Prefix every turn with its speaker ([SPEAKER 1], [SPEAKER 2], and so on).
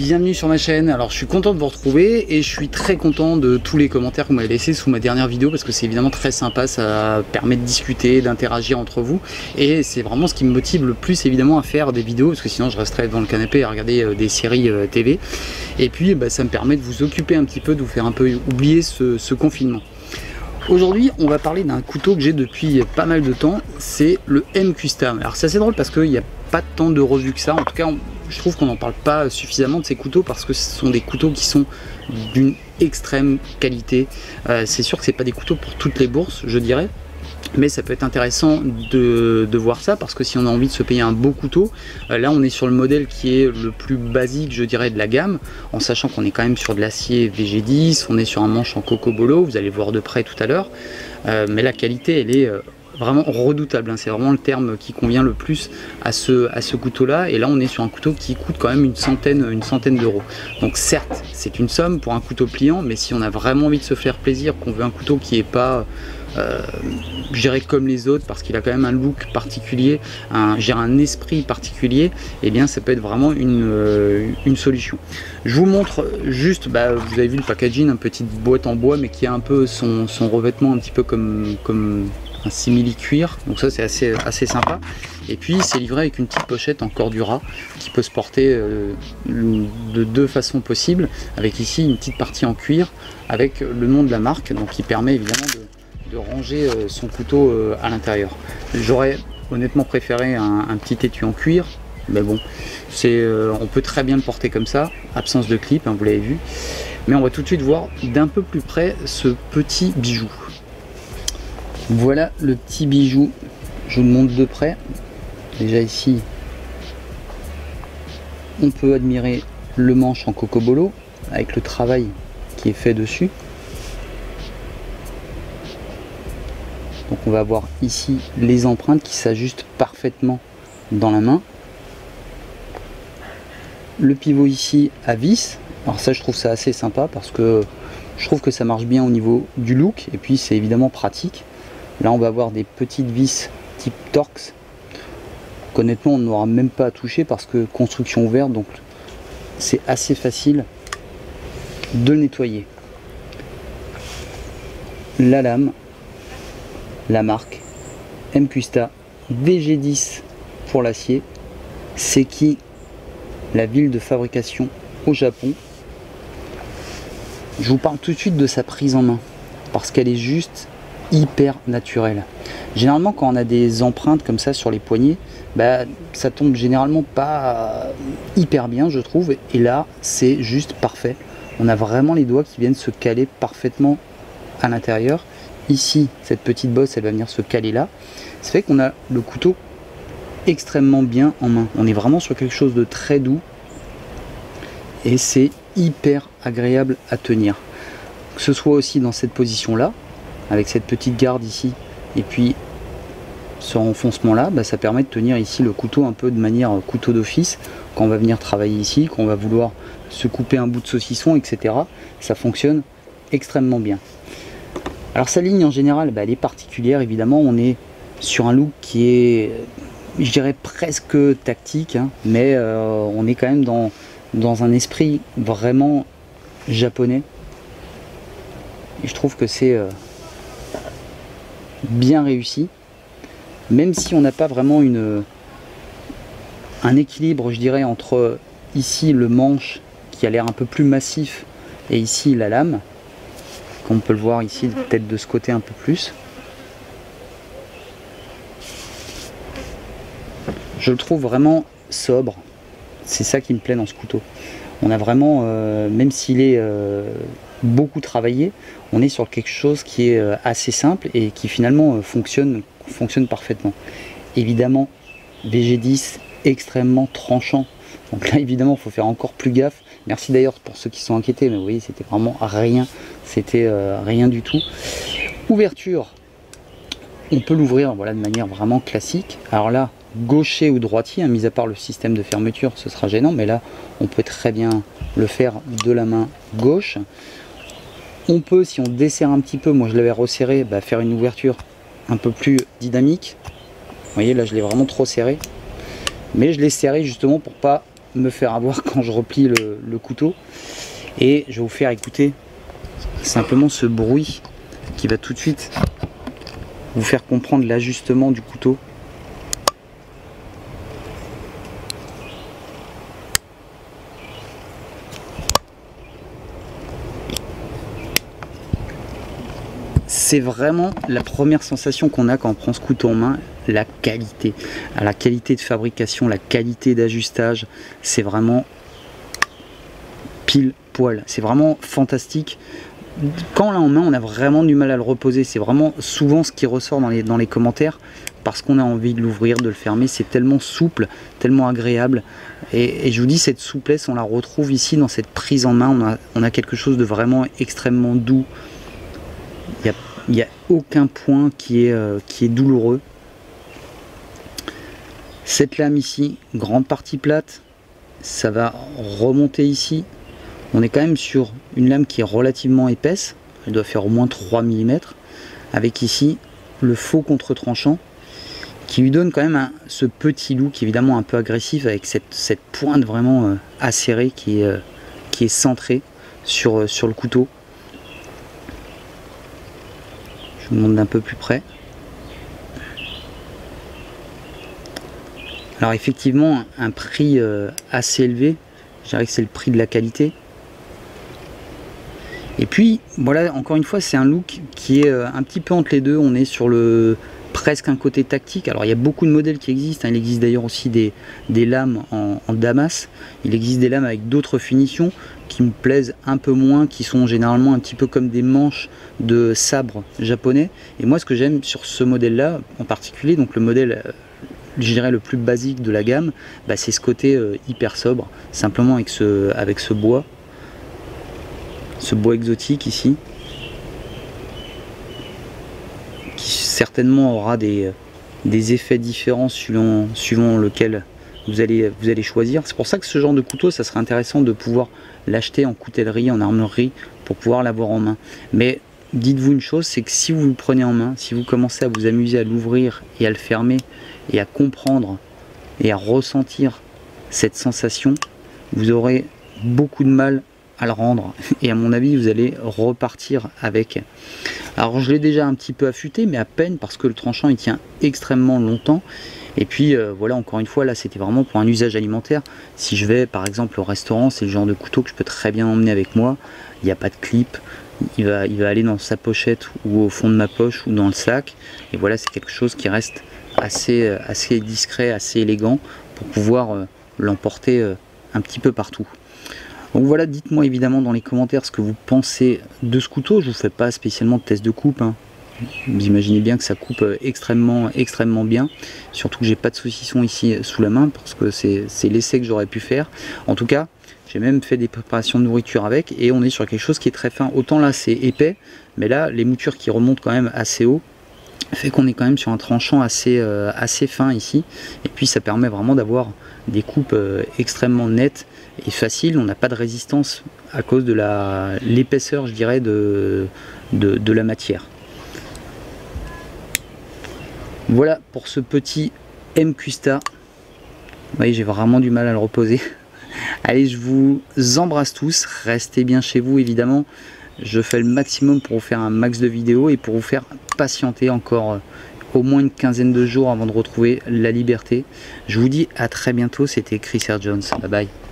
[SPEAKER 1] bienvenue sur ma chaîne. Alors je suis content de vous retrouver et je suis très content de tous les commentaires que vous m'avez laissés sous ma dernière vidéo parce que c'est évidemment très sympa, ça permet de discuter, d'interagir entre vous et c'est vraiment ce qui me motive le plus évidemment à faire des vidéos parce que sinon je resterais devant le canapé à regarder des séries TV et puis ça me permet de vous occuper un petit peu, de vous faire un peu oublier ce confinement. Aujourd'hui, on va parler d'un couteau que j'ai depuis pas mal de temps, c'est le M-Custom. Alors c'est assez drôle parce qu'il n'y a pas tant de revues que ça, en tout cas je trouve qu'on n'en parle pas suffisamment de ces couteaux parce que ce sont des couteaux qui sont d'une extrême qualité. C'est sûr que c'est pas des couteaux pour toutes les bourses, je dirais. Mais ça peut être intéressant de voir ça parce que si on a envie de se payer un beau couteau, là on est sur le modèle qui est le plus basique je dirais de la gamme, en sachant qu'on est quand même sur de l'acier VG10, on est sur un manche en cocobolo, vous allez voir de près tout à l'heure, mais la qualité elle est vraiment redoutable, hein. C'est vraiment le terme qui convient le plus à ce couteau là, et là on est sur un couteau qui coûte quand même une centaine d'euros. Donc certes c'est une somme pour un couteau pliant, mais si on a vraiment envie de se faire plaisir, qu'on veut un couteau qui est pas je dirais comme les autres parce qu'il a quand même un look particulier, un esprit particulier, et bien ça peut être vraiment une solution. Je vous montre juste, vous avez vu le packaging, une petite boîte en bois mais qui a un peu son revêtement un petit peu comme un simili cuir, donc ça c'est assez sympa. Et puis c'est livré avec une petite pochette en cordura qui peut se porter de deux façons possibles, avec ici une petite partie en cuir avec le nom de la marque, donc qui permet évidemment de ranger son couteau à l'intérieur. J'aurais honnêtement préféré un petit étui en cuir, mais bon, on peut très bien le porter comme ça, absence de clip, hein, vous l'avez vu. Mais on va tout de suite voir d'un peu plus près ce petit bijou. Voilà le petit bijou, je vous le montre de près. Déjà ici, on peut admirer le manche en cocobolo avec le travail qui est fait dessus. Donc on va avoir ici les empreintes qui s'ajustent parfaitement dans la main. Le pivot ici à vis. Alors ça je trouve ça assez sympa parce que je trouve que ça marche bien au niveau du look et puis c'est évidemment pratique. Là on va avoir des petites vis type Torx. Honnêtement on n'aura même pas à toucher parce que construction ouverte, donc c'est assez facile de le nettoyer. La lame, la marque M-Custa VG10 pour l'acier, Seki, la ville de fabrication au Japon. Je vous parle tout de suite de sa prise en main parce qu'elle est juste hyper naturelle. Généralement quand on a des empreintes comme ça sur les poignets, ça tombe généralement pas hyper bien je trouve, et là c'est juste parfait. On a vraiment les doigts qui viennent se caler parfaitement à l'intérieur. Ici, cette petite bosse, elle va venir se caler là. Ça fait qu'on a le couteau extrêmement bien en main. On est vraiment sur quelque chose de très doux. Et c'est hyper agréable à tenir. Que ce soit aussi dans cette position-là, avec cette petite garde ici, et puis ce renfoncement-là, ça permet de tenir ici le couteau un peu de manière couteau d'office. Quand on va venir travailler ici, quand on va vouloir se couper un bout de saucisson, etc. Ça fonctionne extrêmement bien. Alors sa ligne en général, elle est particulière évidemment, on est sur un look qui est, je dirais presque tactique, hein, mais on est quand même dans un esprit vraiment japonais. Et je trouve que c'est bien réussi, même si on n'a pas vraiment un équilibre, je dirais, entre ici le manche qui a l'air un peu plus massif et ici la lame. On peut le voir ici, peut-être de ce côté un peu plus. Je le trouve vraiment sobre. C'est ça qui me plaît dans ce couteau. On a vraiment, même s'il est beaucoup travaillé, on est sur quelque chose qui est assez simple et qui finalement fonctionne parfaitement. Évidemment, VG10 extrêmement tranchant. Donc là évidemment il faut faire encore plus gaffe. Merci d'ailleurs pour ceux qui sont inquiétés, mais vous voyez c'était vraiment rien, c'était rien du tout. Ouverture, on peut l'ouvrir de manière vraiment classique. Alors là gaucher ou droitier, mis à part le système de fermeture ce sera gênant, mais là on peut très bien le faire de la main gauche. On peut, si on desserre un petit peu, moi je l'avais resserré, faire une ouverture un peu plus dynamique. Vous voyez là je l'ai vraiment trop serré, mais je l'ai serré justement pour pas me faire avoir quand je replie le couteau. Et je vais vous faire écouter simplement ce bruit qui va tout de suite vous faire comprendre l'ajustement du couteau. C'est vraiment la première sensation qu'on a quand on prend ce couteau en main, la qualité. La qualité de fabrication, la qualité d'ajustage, c'est vraiment pile poil. C'est vraiment fantastique. Quand on l'a en main, on a vraiment du mal à le reposer. C'est vraiment souvent ce qui ressort dans les commentaires, parce qu'on a envie de l'ouvrir, de le fermer. C'est tellement souple, tellement agréable. Et je vous dis, cette souplesse, on la retrouve ici dans cette prise en main. On a quelque chose de vraiment extrêmement doux. Il n'y a aucun point qui est douloureux. Cette lame ici, grande partie plate, ça va remonter ici. On est quand même sur une lame qui est relativement épaisse, elle doit faire au moins 3 mm, avec ici le faux contre-tranchant, qui lui donne quand même ce petit look évidemment un peu agressif, avec cette pointe vraiment acérée qui est centrée sur le couteau. Je vous montre d'un peu plus près. Alors effectivement, un prix assez élevé, je dirais que c'est le prix de la qualité. Et puis voilà, encore une fois, c'est un look qui est un petit peu entre les deux. On est sur presque un côté tactique. Alors il y a beaucoup de modèles qui existent, hein. Il existe d'ailleurs aussi des lames en damas. Il existe des lames avec d'autres finitions qui me plaisent un peu moins, qui sont généralement un petit peu comme des manches de sabre japonais. Et moi, ce que j'aime sur ce modèle là en particulier, donc le modèle je dirais le plus basique de la gamme, bah, c'est ce côté hyper sobre, simplement avec ce bois exotique ici, qui certainement aura des effets différents suivant lequel vous allez choisir. C'est pour ça que ce genre de couteau, ça serait intéressant de pouvoir l'acheter en coutellerie, en armurerie, pour pouvoir l'avoir en main. Mais dites-vous une chose, c'est que si vous le prenez en main, si vous commencez à vous amuser à l'ouvrir et à le fermer, et à comprendre et à ressentir cette sensation, vous aurez beaucoup de mal à le rendre, et à mon avis vous allez repartir avec. Alors je l'ai déjà un petit peu affûté, mais à peine, parce que le tranchant il tient extrêmement longtemps. Et puis voilà, encore une fois, là c'était vraiment pour un usage alimentaire. Si je vais par exemple au restaurant, c'est le genre de couteau que je peux très bien emmener avec moi. Il n'y a pas de clip, il va aller dans sa pochette ou au fond de ma poche ou dans le sac. Et voilà, c'est quelque chose qui reste assez discret, assez élégant, pour pouvoir l'emporter un petit peu partout. Donc voilà, dites-moi évidemment dans les commentaires ce que vous pensez de ce couteau. Je ne vous fais pas spécialement de test de coupe, hein. Vous imaginez bien que ça coupe extrêmement bien, surtout que j'ai pas de saucisson ici sous la main, parce que c'est l'essai que j'aurais pu faire. En tout cas, j'ai même fait des préparations de nourriture avec, et on est sur quelque chose qui est très fin. Autant là c'est épais, mais là les moutures qui remontent quand même assez haut fait qu'on est quand même sur un tranchant assez fin ici, et puis ça permet vraiment d'avoir des coupes extrêmement nettes et faciles. On n'a pas de résistance à cause de l'épaisseur, je dirais, de la matière. Voilà pour ce petit MQuista. Vous voyez, j'ai vraiment du mal à le reposer. Allez, je vous embrasse tous, restez bien chez vous évidemment. Je fais le maximum pour vous faire un max de vidéos et pour vous faire patienter encore au moins une quinzaine de jours avant de retrouver la liberté. Je vous dis à très bientôt, c'était Chris R. Jones, bye bye.